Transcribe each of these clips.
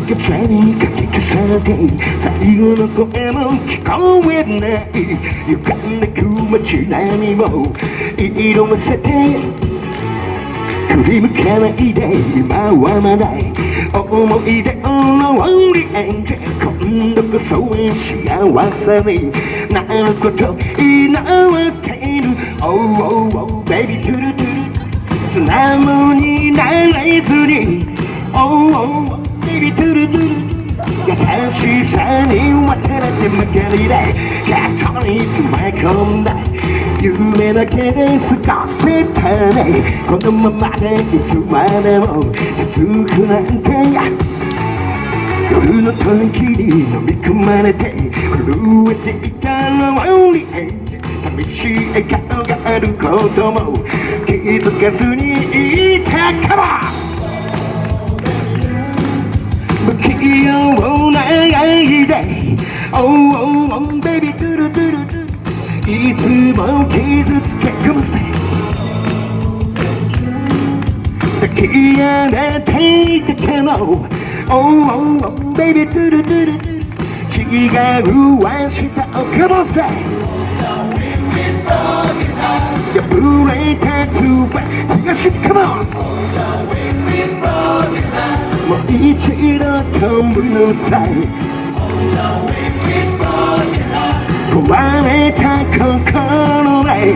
風にかき消されて最後の声も聞こえない歪んでく街並みも色あせて振り向かないで今はまだ思い出のリエンジ今度こそ幸せになること祈っている Oh oh oh baby トゥルトゥル素直になれずに Oh oh oh baby トゥルトゥル優しさに渡れてばかりで肩に詰め込んだ夢だけで過ごせたねこのままでいつまでも続くなんて夜の吐息に飲み込まれて震えていたのに寂しい笑顔があることも気づかずにいたかも不器用ないで Oh oh oh baby トゥルトゥルトゥルいつも傷つけ込むぜ抱き上げていたけど Oh oh oh baby トゥルトゥルトゥル違う明日をかもせ破れた翼東口 Come on もう一度飛ぶのさ壊れた心で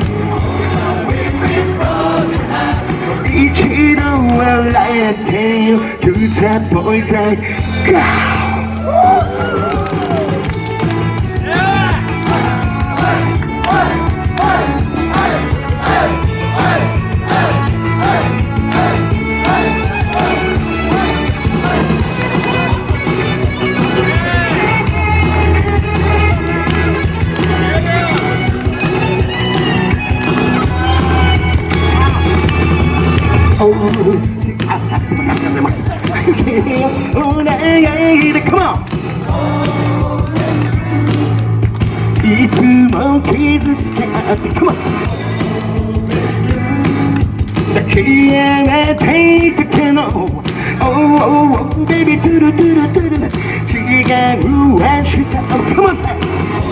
一度笑えてよ You that boy that go Come on いつも傷つけ合って Come on 抱き上げていたけど Oh oh oh baby トゥルトゥルトゥル違う明日を Come on say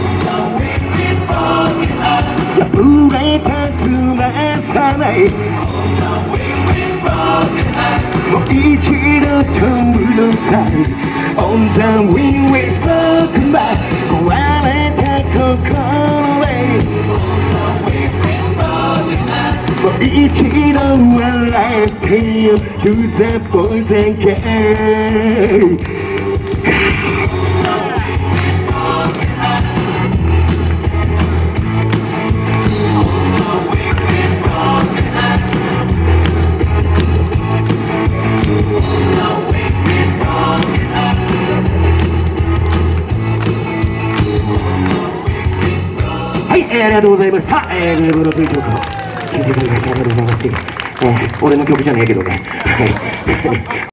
破れた翼でもう一度飛ぶのさ On the wind we spoke by 壊れた心でもう一度笑えてよ To the boys and girlsはい、ありがとうございました。グループのという曲を聴いてくださいありがとうございます。俺の曲じゃねえけどね。